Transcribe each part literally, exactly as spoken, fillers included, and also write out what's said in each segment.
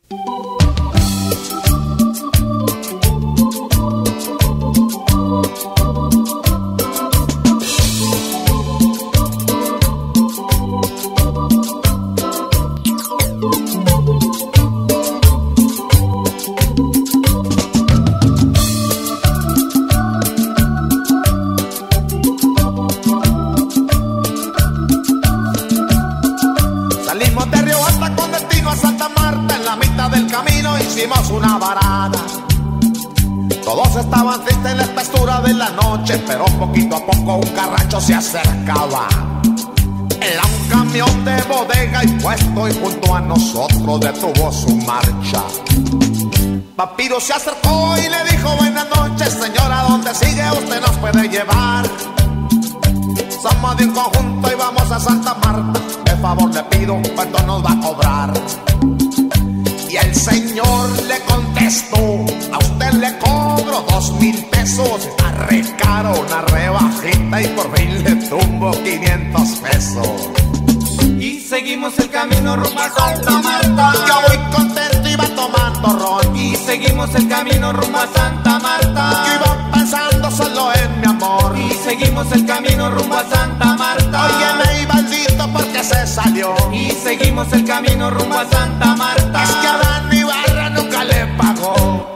Hicimos una varada. Todos estaban tristes en la espesura de la noche, pero poquito a poco un carracho se acercaba. Era un camión de bodega y puesto, y junto a nosotros detuvo su marcha. Papiro se acercó y le dijo: buenas noches, señora, ¿dónde sigue? Usted nos puede llevar. Somos de un conjunto y vamos a Santa Marta. De favor le pido, ¿cuánto nos va a cobrar? Y el señor le contestó: a usted le cobro dos mil pesos. Está re caro, una rebajita, y por fin le tumbo quinientos pesos. Y seguimos el camino rumbo a Santa Marta. Yo voy contento, iba tomando ron. Y seguimos el camino rumbo a Santa Marta. Yo iba pensando solo en mi amor. Y seguimos el camino rumbo a Santa Marta. Óyeme, Ibaldito, porque se salió. Y seguimos el camino rumbo a Santa Marta. Es que a Dani Barra nunca le pagó.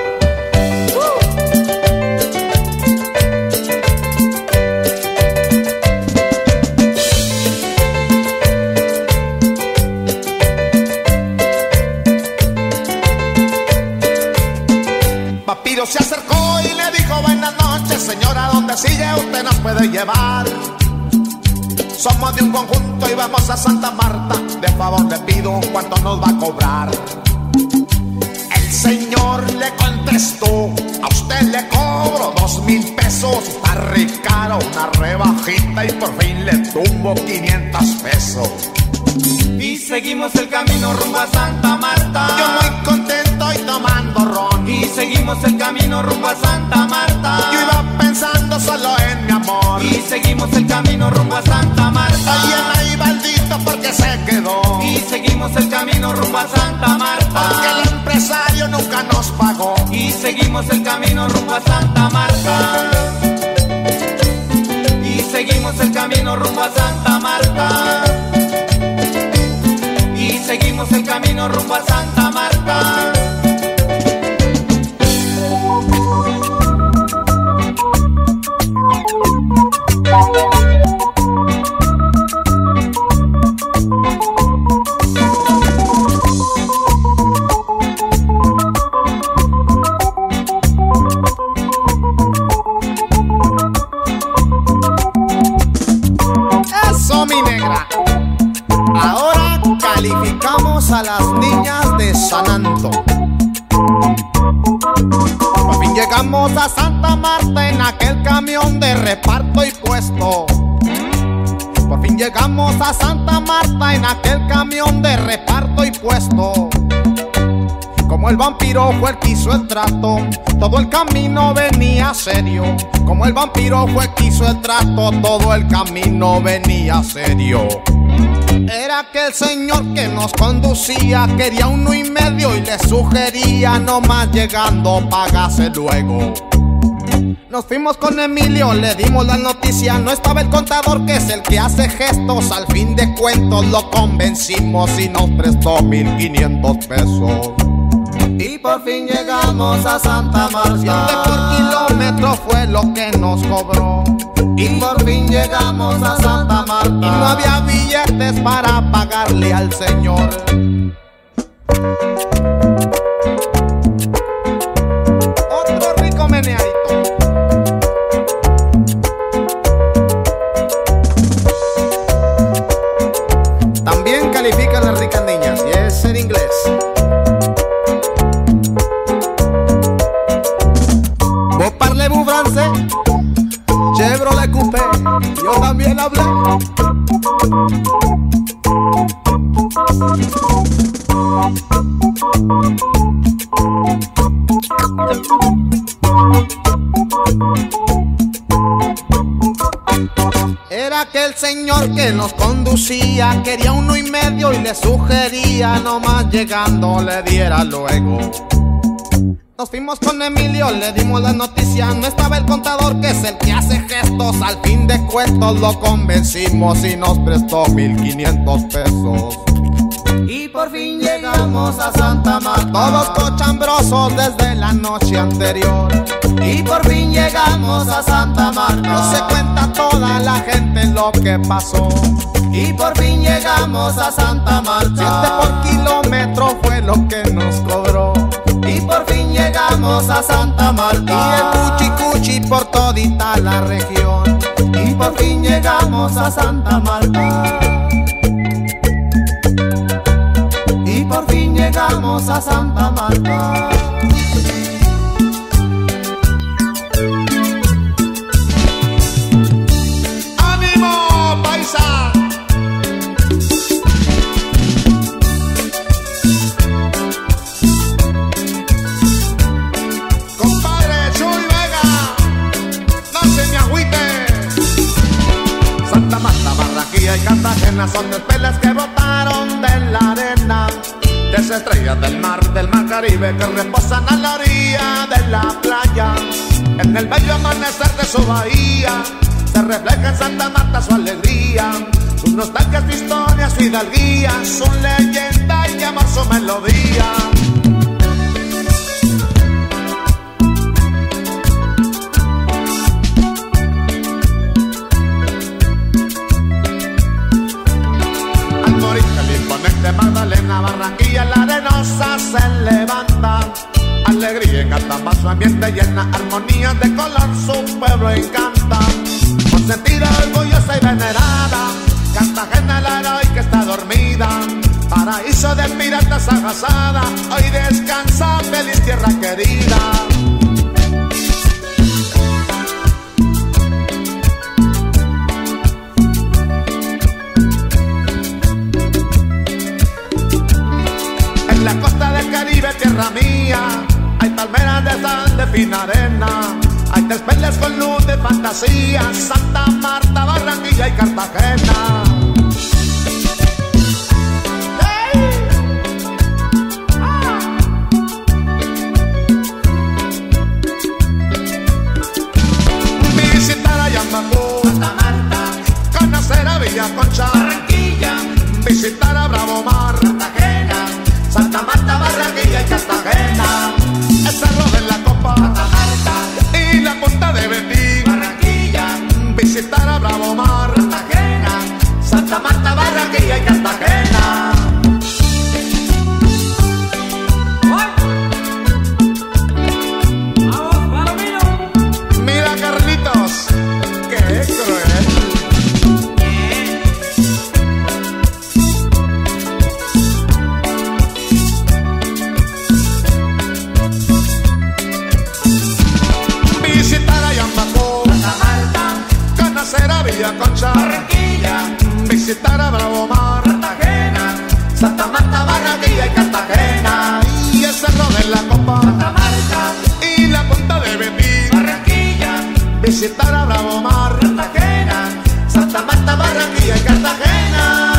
Papiro se acercó y le dijo: buenas noches, señora, ¿dónde sigue? Usted nos puede llevar. Somos de un conjunto y vamos a Santa Marta. De favor le pido, ¿cuánto nos va a cobrar? El señor le contestó: a usted le cobro dos mil pesos. Está re caro, una rebajita, y por fin le tumbo quinientos pesos. Y seguimos el camino rumbo a Santa Marta. Yo muy contento y tomando ron. Y seguimos el camino rumbo a Santa Marta. Yo iba pensando solo en mi amor. Y seguimos el camino rumbo a Santa Marta. Óyeme, Ibaldito, porque se quedó. Y seguimos el camino rumbo a Santa Marta. Porque el empresario nunca nos pagó. Y seguimos el camino rumbo a Santa Marta. Y seguimos el camino rumbo a Santa Marta. Y seguimos el camino rumbo a Santa Marta. Eso, mi negra. Ahora calificamos a las niñas de Sanando. Por fin llegamos a Santa Marta en aquel camión de reparto y puesto. Por fin llegamos a Santa Marta en aquel camión de reparto y puesto. Como el vampiro fue el que hizo el trato, todo el camino venía serio. Como el vampiro fue el que hizo el trato, todo el camino venía serio. Era que el señor que nos conducía quería uno y medio y le sugería: no más llegando, pagase luego. Nos fuimos con Emilio, le dimos la noticia. No estaba el contador, que es el que hace gestos. Al fin de cuentos lo convencimos y nos prestó mil quinientos pesos. Y por fin llegamos a Santa Marta. De por kilómetro fue lo que nos cobró. Y por fin llegamos a Santa Marta. Y no había billetes para pagarle al señor. Otro rico meneadito. También califican las ricas niñas, y es en inglés. Vos parlez-vous français? Chevrolet Coupé, yo también hablé. Era que el señor que nos conducía quería uno y medio y le sugería nomás llegando le diera luego. Nos fuimos con Emilio, le dimos la noticia. No estaba el contador, que es el que hace gestos. Al fin de cuentos lo convencimos y nos prestó mil quinientos pesos. Y por fin llegamos a Santa Marta, todos cochambrosos desde la noche anterior. Y por fin llegamos a Santa Marta, no se cuenta toda la gente lo que pasó. Y por fin llegamos a Santa Marta, siete por kilómetro fue lo que nos cobró. Y por fin llegamos a Santa Marta, y el cuchi cuchi por todita la región. Y por fin llegamos a Santa Marta, y por fin llegamos a Santa Marta. ¡Ánimo, paisa! Barranquilla y Cartagena son despeles que botaron de la arena, de esas estrellas del mar, del mar Caribe que reposan a la orilla de la playa. En el bello amanecer de su bahía se refleja en Santa Marta su alegría, sus nostalgias, su historia, su hidalguía, su leyenda y amor, su melodía. De Magdalena, Barranquilla, la arenosa se levanta. Alegría encanta, su ambiente llena, armonías de color, su pueblo encanta. Con sentida, orgullosa y venerada, Cartagena la heroica está dormida. Paraíso de piratas agasada, hoy descansa, feliz tierra querida. En la costa del Caribe, tierra mía, hay palmeras de sal de fina arena, hay despeles con luz de fantasía, Santa Marta, Barranquilla y Cartagena. ¡Hey! ¡Ah! Visitar a Yambacú, Santa Marta, conocer a Villa Concha, Barranquilla, visitar a Bravo Mar, Cartagena, Santa Marta, Barranquilla y Cartagena, el cerro de la Copa, Santa Marta, y la punta de Betín, Barranquilla, visitar a Bravo Mar, Cartagena, Santa Marta, Barranquilla y Cartagena. Mira, Carlitos, qué cruel. Visitar a Yambacú, Santa Marta, conocer a Villa Concha, Barranquilla, visitar a Bravo Mar, Cartagena, Santa Marta, Barranquilla y Cartagena, y el cerro de la Copa, Santa Marta, y la punta de Betín, Barranquilla, visitar a Bravo Mar, Cartagena, Santa Marta, Barranquilla y Cartagena.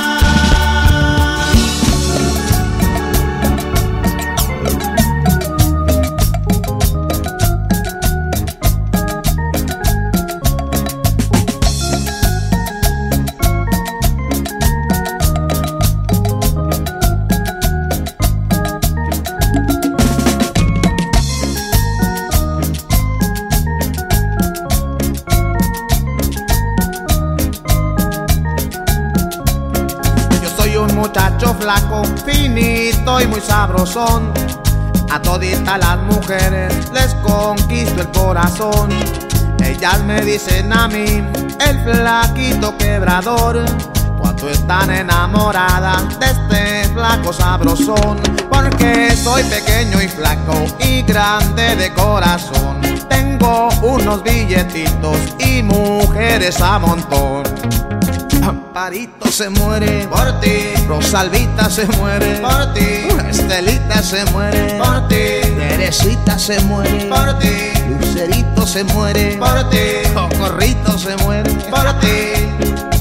Muchacho flaco, finito y muy sabrosón, a toditas las mujeres les conquisto el corazón. Ellas me dicen a mí, el flaquito quebrador, cuando están enamoradas de este flaco sabrosón. Porque soy pequeño y flaco y grande de corazón, tengo unos billetitos y mujeres a montón. Amparito se muere por ti, Rosalvita se muere por ti, Estelita se muere por ti, Teresita se muere por ti, Lucerito se muere por ti, Socorrito se muere por ti.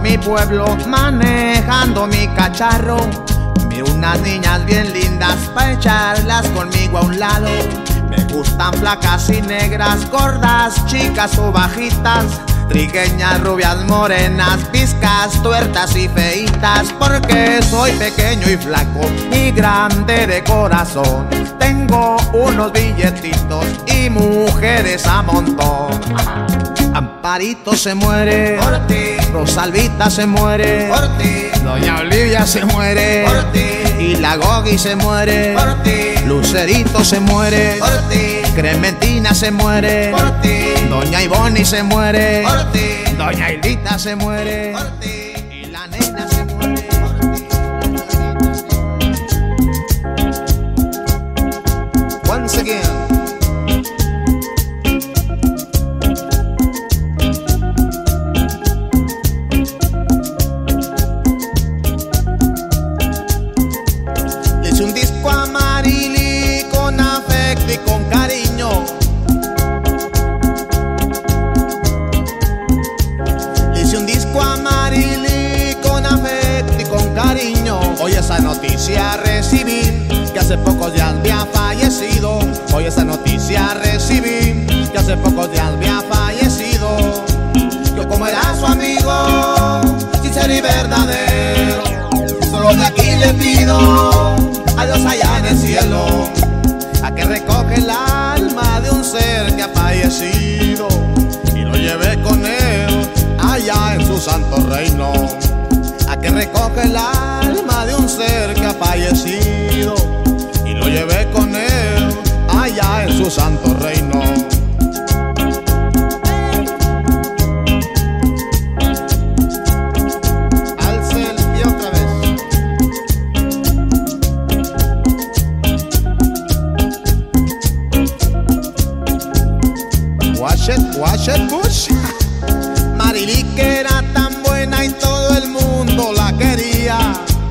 mi pueblo manejando mi cacharro. Miro unas niñas bien lindas pa' echarlas conmigo a un lado. Me gustan flacas y negras, gordas, chicas o bajitas, trigueñas, rubias, morenas, viscas, tuertas y feitas. Porque soy pequeño y flaco y grande de corazón. Tengo unos billetitos y mujeres a montón. Amparito se muere por ti, Rosalvita se muere por ti, Doña Olivia se muere por ti, y la Gogi se muere por ti, Lucerito se muere por ti, Clementina se muere por ti, Doña Ivoni se muere por ti, Doña Hilita se muere por ti, y la nena se muere por ti. Once again. Un disco a Marily con afecto y con cariño. Hice un disco a Marily con afecto y con cariño. Hoy esa noticia recibí, que hace pocos días había fallecido. Hoy esa noticia recibí, que hace pocos días había fallecido. Yo como era su amigo, sincero y verdadero, solo de aquí le pido a Dios allá en el cielo, a que recoge el alma de un ser que ha fallecido y lo lleve con él allá en su santo reino. A que recoge el alma de un ser que ha fallecido y lo lleve con él allá en su santo reino. Watch it, push. Marily que era tan buena y todo el mundo la quería.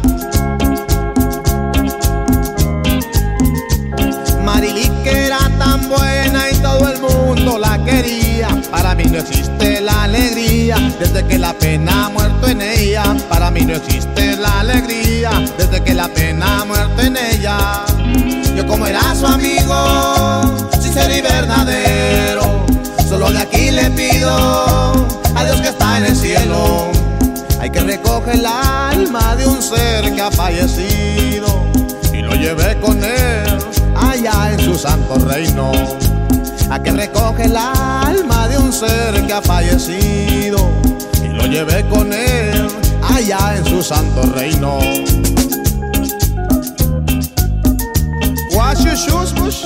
Marily que era tan buena y todo el mundo la quería. Para mí no existe la alegría desde que la pena ha muerto en ella. Para mí no existe la alegría desde que la pena ha muerto en ella. Yo como era su amigo, sincero y verdadero, solo de aquí le pido a Dios que está en el cielo, hay que recoger el alma de un ser que ha fallecido y lo lleve con él allá en su santo reino. A que recoge el alma de un ser que ha fallecido y lo lleve con él allá en su santo reino. Wash your shoes, push.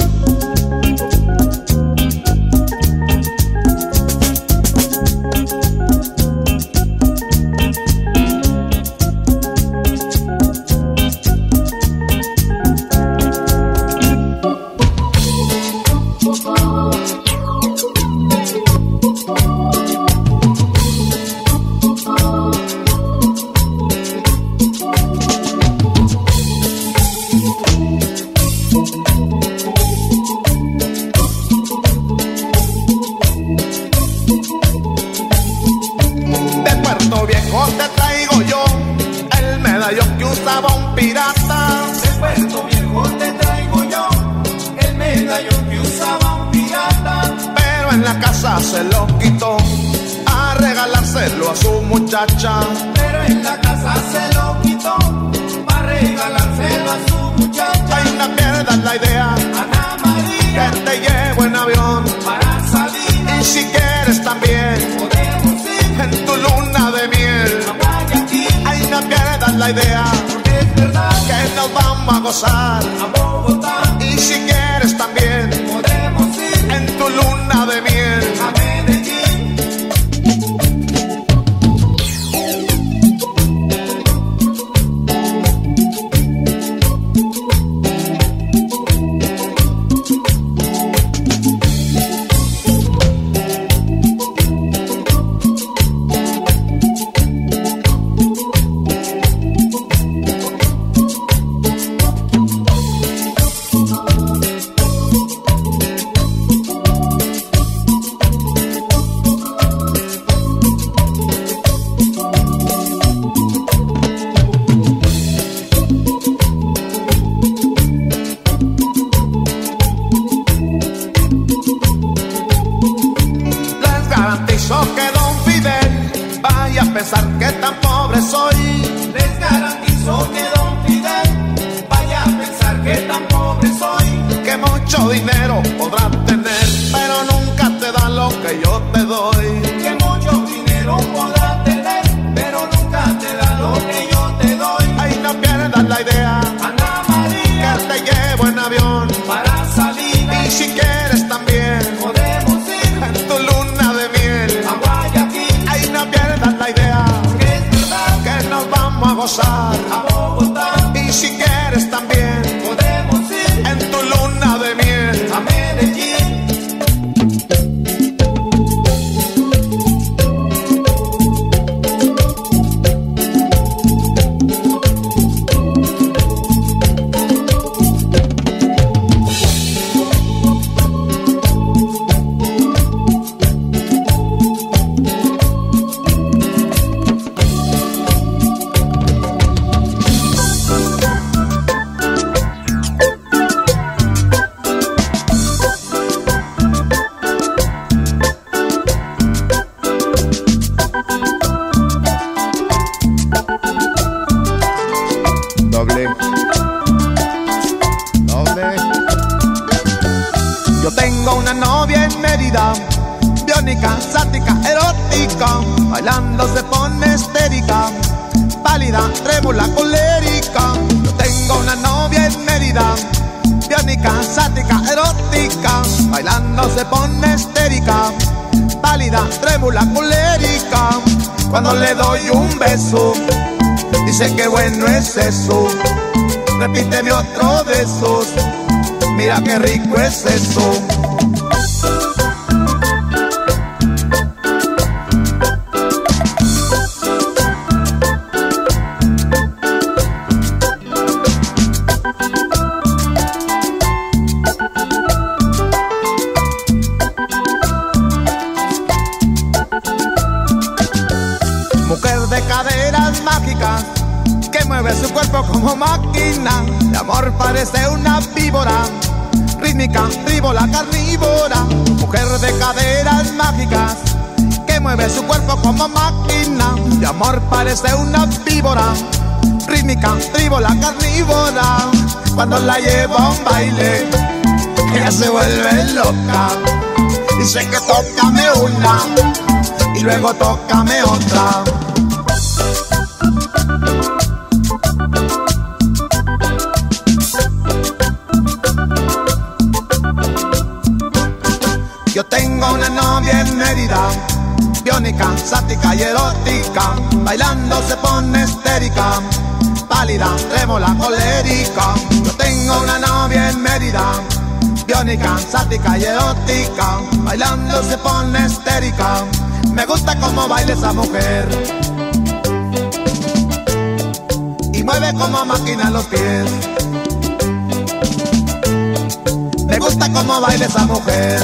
Te traigo yo el medallón que usaba un pirata. De Puerto Viejo te traigo yo el medallón que usaba un pirata. Pero en la casa se lo quitó a regalárselo a su muchacha. Pero en la casa se lo quitó para regalárselo a su muchacha. Ay, no pierdas la idea, Ana María, que te llevo en avión para salir. Y si quieres también podemos ir en tu luna de miel. Ay, no pierdas la idea, porque es verdad que nos vamos a gozar a Bogotá. Y si quieres también podemos ir en tu luna de miel a Medellín. mucho dinero podrás tener, pero nunca te da lo que yo te doy. Que mucho dinero podrás tener, pero nunca te da lo que yo te doy. Ay, no pierdas la idea, Ana María, que te llevo en avión para salir. y si quieres también Podemos ir en tu luna de miel a Guayaquil. Ay, no pierdas la idea, Que es verdad, que nos vamos a gozar a Bogotá. y si quieres también Podemos ir en tu luna de miel a Medellín. Doble, doble. Yo tengo una novia en Mérida, biónica, sática, erótica, bailando se pone histérica, pálida, trémula, colérica. Yo tengo una novia en Mérida, biónica, sática, erótica, bailando se pone histérica, pálida, trémula, colérica. Cuando le doy un beso, dice que bueno es eso, repíteme otro de esos, mira qué rico es eso. Mujer de caderas mágicas, que mueve su cuerpo como máquina, de amor parece una víbora, rítmica, frívola, carnívora. Mujer de caderas mágicas, que mueve su cuerpo como máquina, de amor parece una víbora, rítmica, frívola, carnívora. Cuando la llevo a un baile, ella se vuelve loca, dice que tócame una y luego tócame otra. Yo tengo una novia en Mérida, biónica, sática y erótica, bailando se pone histérica, pálida, trémola, colérica. Yo tengo una novia en Mérida, biónica, sática y erótica, bailando se pone histérica. Me gusta cómo baila esa mujer y mueve como máquina los pies. Me gusta cómo baila esa mujer.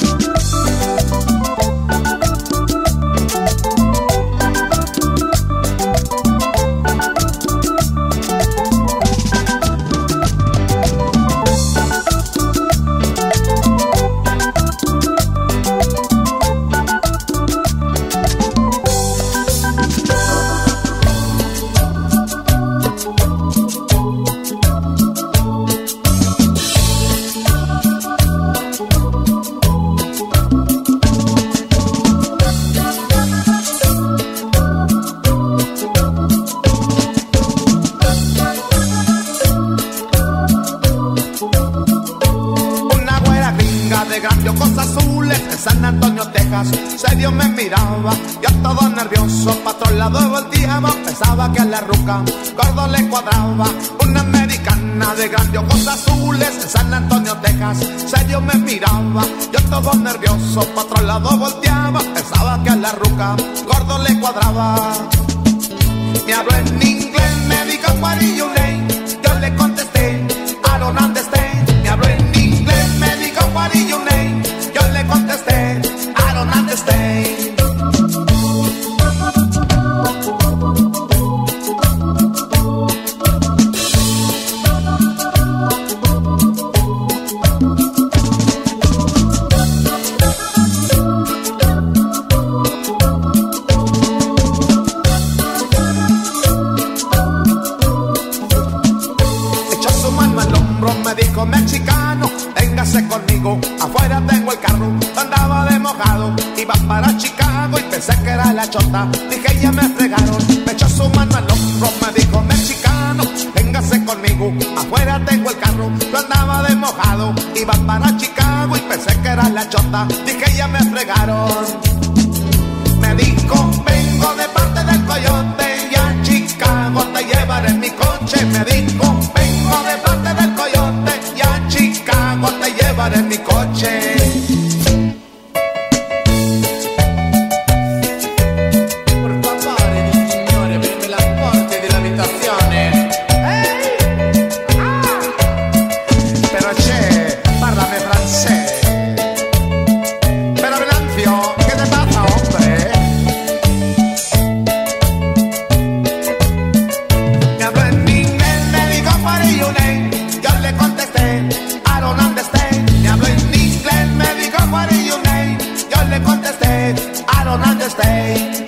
De grandes ojos azules en San Antonio, Texas, serio me miraba, yo todo nervioso, pa' otro lado volteaba, pensaba que a la ruca gordo le cuadraba. Una americana de grandes ojos azules en San Antonio, Texas, serio me miraba, yo todo nervioso, pa' otro lado volteaba, pensaba que a la ruca gordo le cuadraba. Me habló en inglés, me dijo what is your name, yo le contesté I don't understand. Me habló en inglés, me dijo what is your name, yo le contesté I don't understand. Echó su mano al hombro, me dijo mexicano, véngase conmigo, afuera tengo el carro. Andaba de mojado, iba para Chicago y pensé que era la chota. Dije, ya me fregaron, me echó su mano al hombro, me dijo, mexicano, véngase conmigo, afuera tengo el carro. Yo andaba de mojado, iba para Chicago y pensé que era la chota. Dije, ya me fregaron. Me dijo, vengo de parte del Coyote y a Chicago te llevaré en mi coche. Me dijo, vengo de parte del Coyote y a Chicago te llevaré en mi coche. Por favor, signore, preme las porte de la habitazione. Hey. Ah. Pero che, parlame francés. Pero Venancio, ¿qué te pasa, hombre? Me habló en inglés, me dijo, what are your name? Yo le contesté, I don't understand. Me habló en inglés, me dijo, what are your name? Yo le contesté, I don't understand.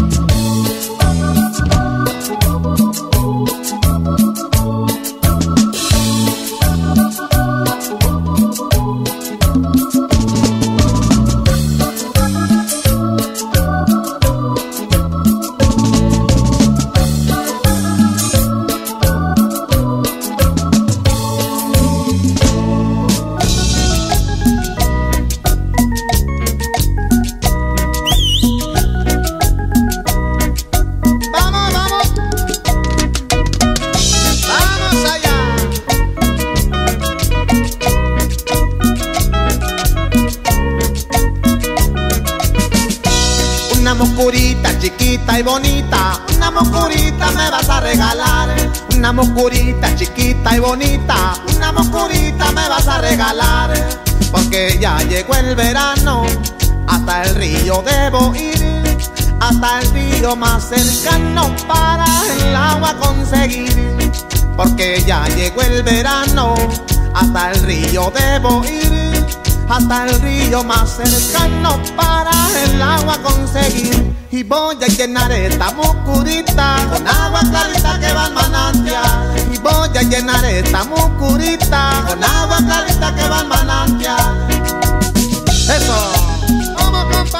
Una moscurita chiquita y bonita, una moscurita me vas a regalar. Una moscurita chiquita y bonita, una moscurita me vas a regalar. Porque ya llegó el verano, hasta el río debo ir, hasta el río más cercano para el agua conseguir. Porque ya llegó el verano, hasta el río debo ir, hasta el río más cercano para el agua conseguir. Y voy a llenar esta moscurita con agua clarita que va al manantial. Y voy a llenar esta moscurita con agua clarita que va al manantial. Eso, vamos, compa.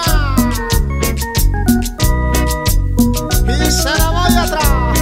Y se la voy atrás.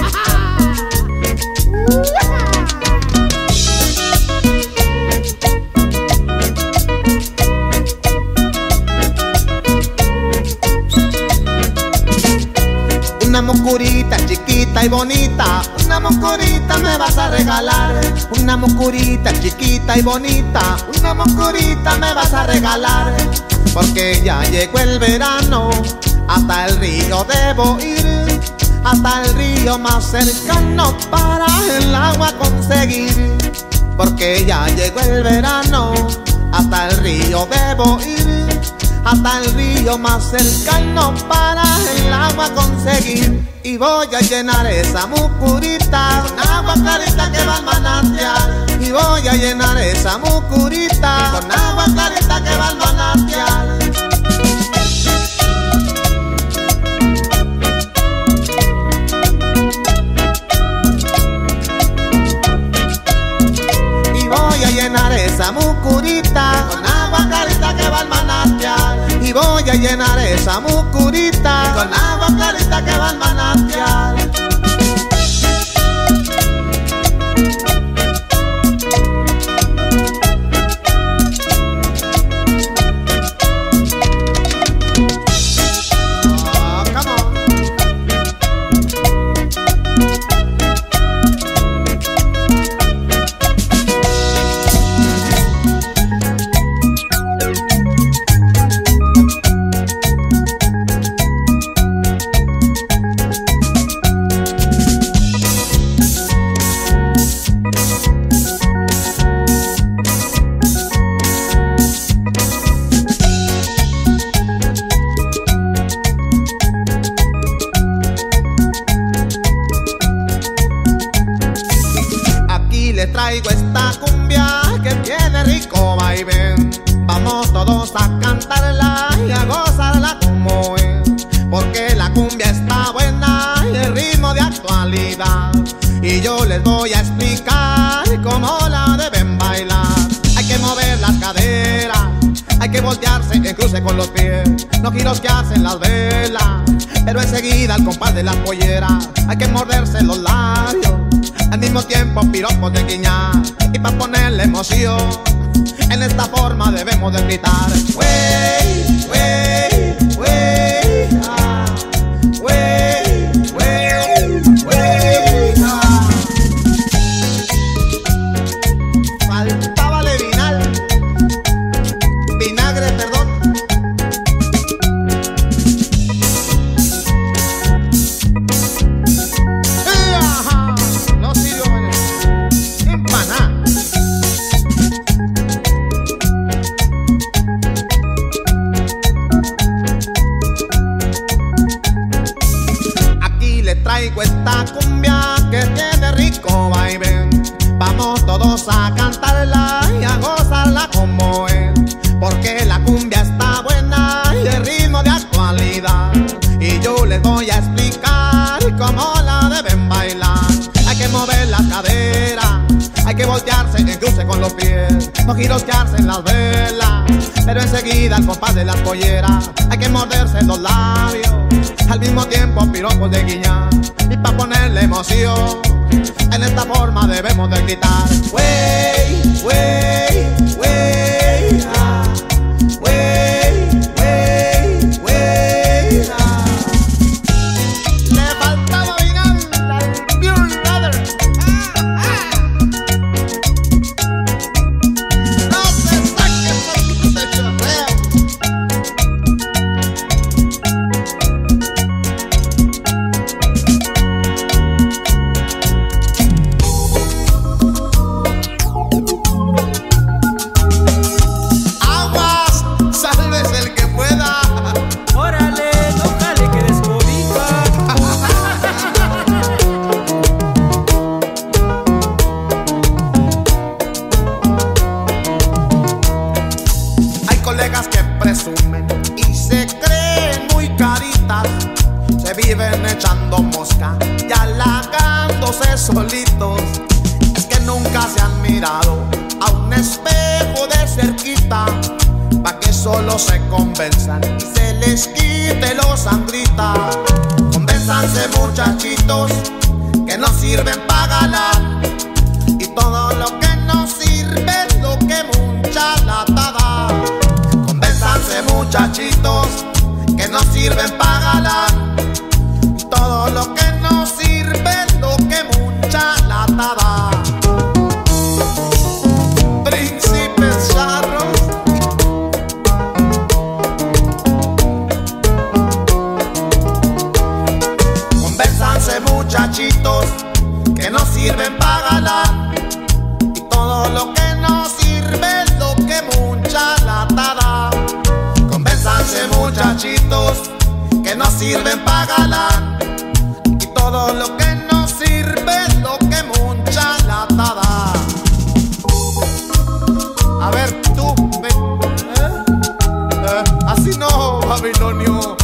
Una moscurita chiquita y bonita, una moscurita me vas a regalar. Una moscurita chiquita y bonita, una moscurita me vas a regalar. Porque ya llegó el verano, hasta el río debo ir, hasta el río más cercano para el agua conseguir. Porque ya llegó el verano, hasta el río debo ir, hasta el río más cercano para el agua conseguir. Y voy a llenar esa moscurita con agua clarita que va al manantial. Y voy a llenar esa moscurita con agua clarita que va al manantial. Y voy a llenar esa moscurita con agua clarita que va al manantial. Y voy a llenar esa moscurita con agua clarita que va al manantial. Oh, come on. Les traigo esta cumbia que tiene rico vaivén. Vamos todos a cantarla y a gozarla como es. Porque la cumbia está buena y el ritmo de actualidad. Y yo les voy a explicar cómo la deben bailar. Hay que mover las voltearse en cruce con los pies, no girosquearse en las velas, pero enseguida al compás de las polleras hay que morderse los labios. Al mismo tiempo piropos de guiñar y pa' ponerle emoción, en esta forma debemos de gritar: wey, wey, wey, ah, wey, wey, wey, ah. Faltábale vinal, vinagre, perdón. Traigo esta cumbia que tiene rico vaivén. Vamos todos a cantarla y a gozarla como es, porque la cumbia está buena y el ritmo de actualidad. Y yo les voy a explicar cómo la deben bailar. Hay que mover las caderas, hay que voltearse en cruce con los pies, no girosquearse en las velas, pero enseguida al compás de las polleras hay que morderse los labios. Al mismo tiempo piropos de guiñar y pa' ponerle emoción, en esta forma debemos de gritar: wey, wey, wey, ah, wey, wey, wey, ah. Le faltaba vinal al Beer Brother. Ah, ah. No se saquen porque se chorrea. Colegas que presumen y se creen muy caritas, se viven echando mosca y halagándose solitos. Es que nunca se han mirado a un espejo de cerquita, pa' que solo se convenzan y se les quite los sangrita. Convénzanse, muchachitos, que no sirven pa' galán, y todo lo que no sirve es lo que mucha lata da. Convénzanse, muchachitos, que no sirven pa' galán, y todo lo que no sirve es lo que mucha lata da. Príncipes charros, convénzanse, muchachitos, que no sirven pa' galán, y todo lo que no sirve es lo que mucha lata da. Convénzanse, muchachitos, que no sirven pa' galán, y todo lo que no sirve es lo que mucha lata da. A ver tú, ven, ¿eh? ¿Eh? Así no, Babilonio.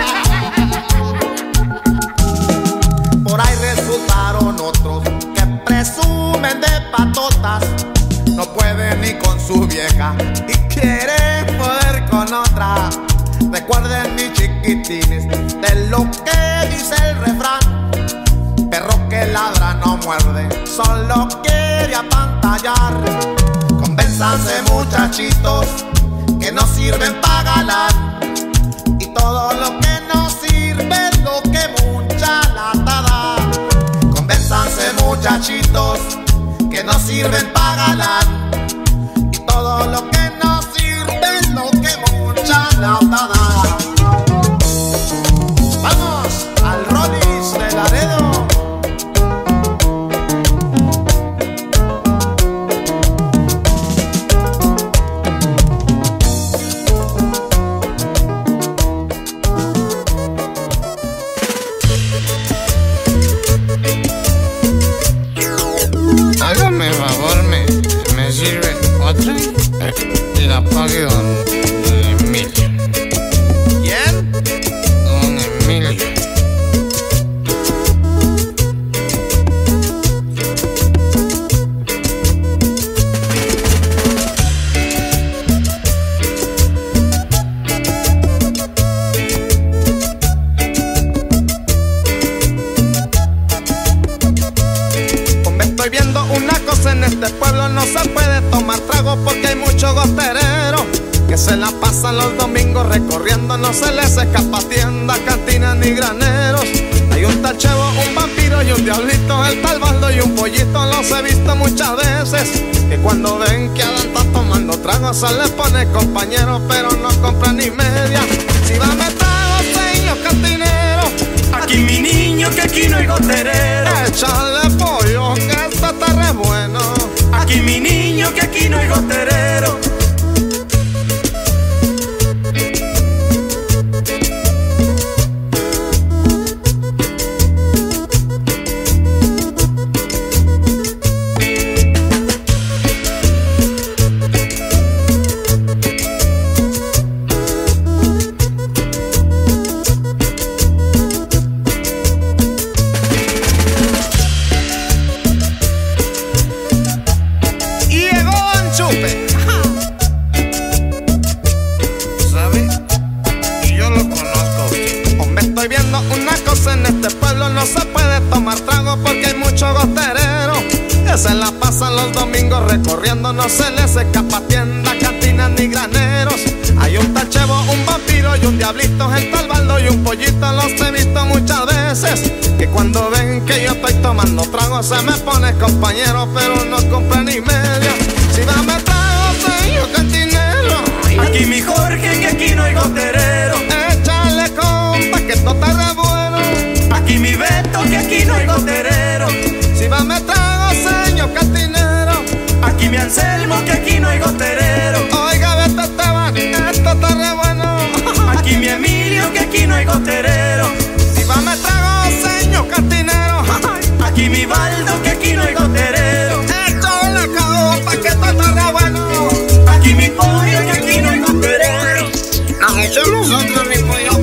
Por ahí resultaron otros que presumen de patotas, no pueden ni con su vieja y quieren poder con otra. Recuerden, mis chiquitines, de lo que dice el refrán: perro que ladra no muerde, solo quiere apantallar. Convénzanse, muchachitos, que no sirven pa' galán, y todo lo que no sirve es lo que mucha lata da. Convénzanse, muchachitos, que no sirven pa' galán, y todo lo que no sirve es lo que mucha lata da. Vamos al Rolis de Laredo. Hágame favor, me, me sirve otra y la pague don Emilio. ¿Quién? Don Emilio. no se puede tomar trago porque hay mucho goterero que se la pasan los domingos recorriendo, no se les escapa tienda, cantina ni graneros. Hay un tal Chevo, un vampiro y un diablito, el tal Baldo y un pollito, los he visto muchas veces, que cuando ven que Adán está tomando trago se les pone compañero, pero no compran ni media. Si va a meter señor cantinero, aquí mi niño que aquí no hay goterero. Échale pollo que esto está re bueno. Aquí mi niño que aquí no hay goterero. En este pueblo no se puede tomar trago porque hay mucho goterero que se la pasan los domingos recorriendo, no se les escapa tienda, cantinas ni graneros. Hay un tal Chevo, un vampiro y un diablito, el tal Baldo y un pollito, los he visto muchas veces, que cuando ven que yo estoy tomando trago se me pone compañero, pero no compra ni media. Si dame trago, señor cantinero, aquí mi Jorge que aquí no hay goterero. Échale compa que esto está re bueno. Aquí mi Beto que aquí no hay goterero. Si va me trago, señor cantinero. Aquí mi Anselmo que aquí no hay goterero. Oiga, Beto Esteban, esto está re bueno. Aquí mi Emilio que aquí no hay goterero. Si va me trago, señor cantinero. Aquí mi Baldo que aquí no hay goterero. Échale compa que esto está re bueno. Aquí mi Pollo que aquí no hay goterero. Nosotros mi pollo.